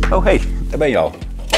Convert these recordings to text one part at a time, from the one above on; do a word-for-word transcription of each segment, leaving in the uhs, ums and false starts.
Oh hey, daar ben je al.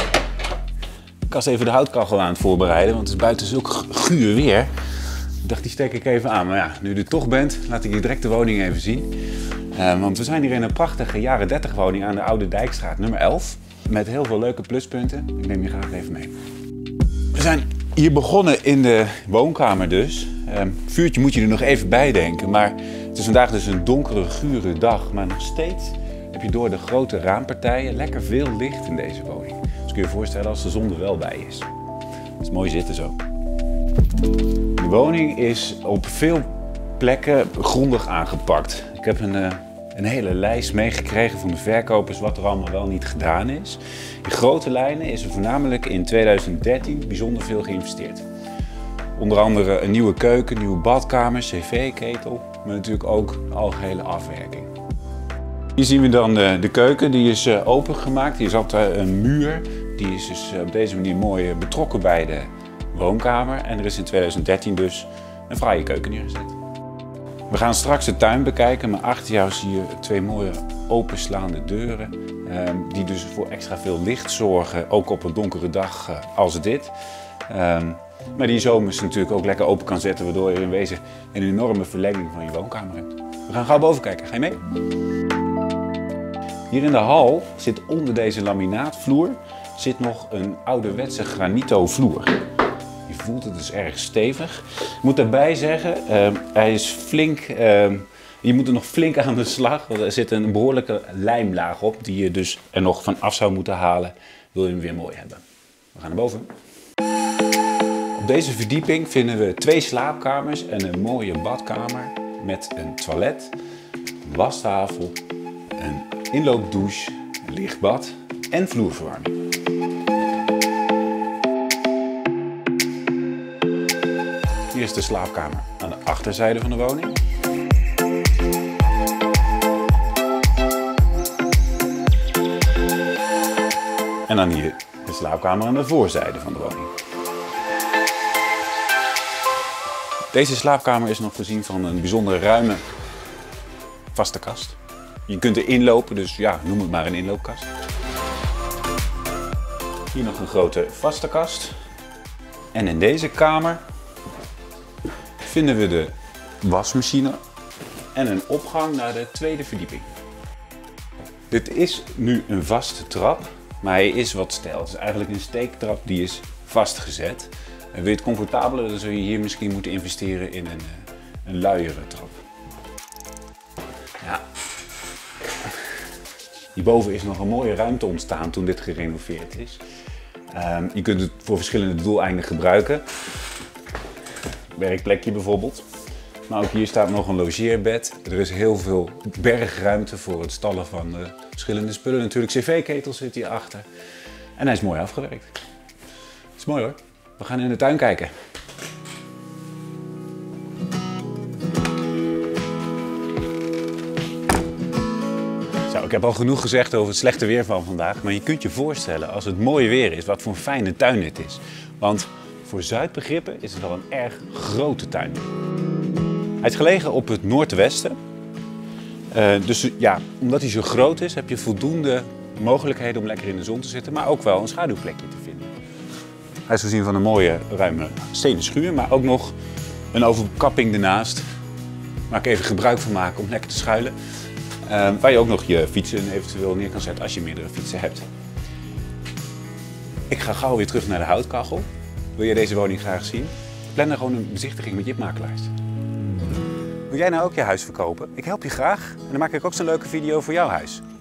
Ik was even de houtkachel aan het voorbereiden, want het is buiten zulk guur weer. Ik dacht, die steek ik even aan. Maar ja, nu je er toch bent, laat ik je direct de woning even zien. Uh, want we zijn hier in een prachtige jaren dertig woning aan de Oude Dijkstraat, nummer elf. Met heel veel leuke pluspunten. Ik neem je graag even mee. We zijn hier begonnen in de woonkamer dus. Uh, vuurtje moet je er nog even bij denken. Maar het is vandaag dus een donkere, gure dag. Maar nog steeds heb je door de grote raampartijen lekker veel licht in deze woning. Dus kun je je voorstellen als de zon er wel bij is. Het is mooi zitten zo. De woning is op veel plekken grondig aangepakt. Ik heb een, uh, een hele lijst meegekregen van de verkopers wat er allemaal wel niet gedaan is. In grote lijnen is er voornamelijk in tweeduizend dertien bijzonder veel geïnvesteerd. Onder andere een nieuwe keuken, nieuwe badkamer, cv-ketel, maar natuurlijk ook de algehele afwerking. Hier zien we dan de, de keuken, die is uh, opengemaakt. Hier zat uh, een muur, die is dus uh, op deze manier mooi uh, betrokken bij de woonkamer. En er is in tweeduizend dertien dus een fraaie keuken neergezet. We gaan straks de tuin bekijken, maar achter jou zie je twee mooie openslaande deuren. Uh, die dus voor extra veel licht zorgen, ook op een donkere dag uh, als dit. Uh, maar die je zomers natuurlijk ook lekker open kan zetten, waardoor je in wezen een enorme verlenging van je woonkamer hebt. We gaan gauw boven kijken, ga je mee? Hier in de hal zit onder deze laminaatvloer zit nog een ouderwetse granito vloer. Je voelt het dus erg stevig. Ik moet daarbij zeggen, uh, hij is flink, uh, je moet er nog flink aan de slag. Want er zit een behoorlijke lijmlaag op die je dus er nog van af zou moeten halen. Wil je hem weer mooi hebben. We gaan naar boven. Op deze verdieping vinden we twee slaapkamers en een mooie badkamer met een toilet, een wastafel, een inloopdouche, een lichtbad en vloerverwarming. Hier is de slaapkamer aan de achterzijde van de woning. En dan hier de slaapkamer aan de voorzijde van de woning. Deze slaapkamer is nog voorzien van een bijzonder ruime vaste kast. Je kunt er inlopen, dus ja, noem het maar een inloopkast. Hier nog een grote vaste kast. En in deze kamer vinden we de wasmachine en een opgang naar de tweede verdieping. Dit is nu een vaste trap, maar hij is wat stijl. Het is eigenlijk een steektrap die is vastgezet. En wil je het comfortabeler, dan zul je hier misschien moeten investeren in een, een luiere trap. Ja. Hierboven is nog een mooie ruimte ontstaan toen dit gerenoveerd is. Um, je kunt het voor verschillende doeleinden gebruiken. Werkplekje bijvoorbeeld. Maar ook hier staat nog een logeerbed. Er is heel veel bergruimte voor het stallen van uh, verschillende spullen. Natuurlijk cv-ketel zit hier achter. En hij is mooi afgewerkt. Dat is mooi hoor. We gaan in de tuin kijken. Zo, ik heb al genoeg gezegd over het slechte weer van vandaag. Maar je kunt je voorstellen als het mooi weer is, wat voor een fijne tuin dit is. Want voor Zuidbegrippen is het wel een erg grote tuin. Hij is gelegen op het noordwesten. Uh, dus ja, omdat hij zo groot is, heb je voldoende mogelijkheden om lekker in de zon te zitten, maar ook wel een schaduwplekje te vinden. Hij is voorzien van een mooie ruime stenen schuur, maar ook nog een overkapping ernaast. Waar ik even gebruik van maak om lekker te schuilen. Uh, waar je ook nog je fietsen eventueel neer kan zetten als je meerdere fietsen hebt. Ik ga gauw weer terug naar de houtkachel. Wil jij deze woning graag zien? Plan er gewoon een bezichtiging met Jip Makelaars. Wil jij nou ook je huis verkopen? Ik help je graag en dan maak ik ook zo'n leuke video voor jouw huis.